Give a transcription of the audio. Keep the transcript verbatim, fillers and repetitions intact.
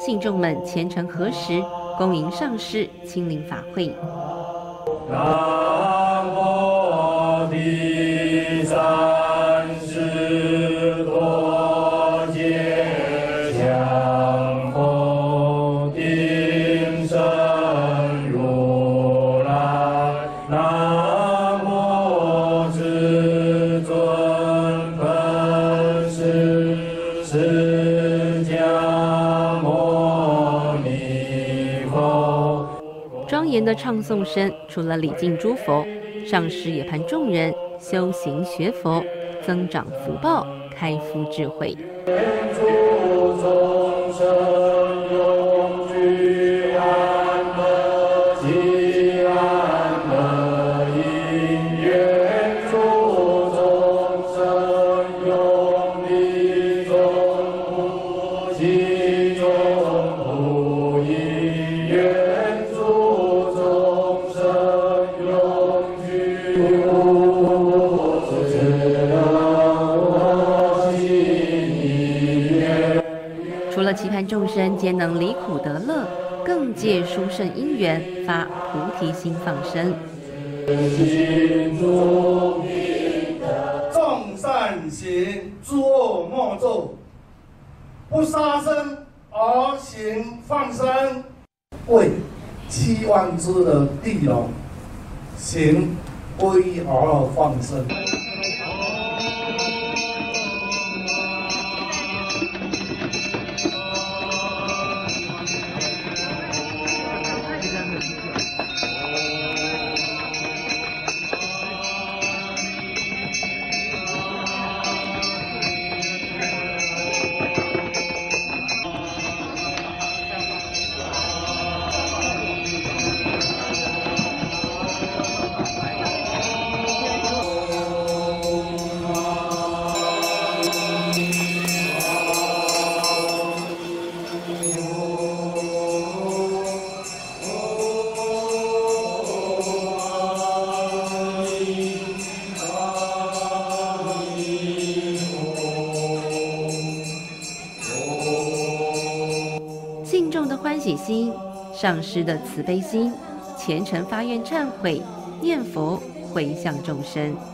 信众们虔诚合十，恭迎上师亲临法会。 南无第三世多杰羌佛顶胜如来，南无至尊本师释迦牟尼佛。 庄严的唱诵声，除了礼敬诸佛，上师也盼众人修行学佛，增长福报，开敷智慧。 愿诸众生永居安乐喜安乐因，愿诸众生永离众苦集众苦因，愿诸众生永居无自我心意愿。 除了期盼众生皆能离苦得乐，更借殊胜因缘发菩提心放生。 心中众善行，诸恶莫作，不杀生而行放生，为七万只的地龙行皈依而放生。 信众的欢喜心，上师的慈悲心，虔诚发愿忏悔，念佛回向众生。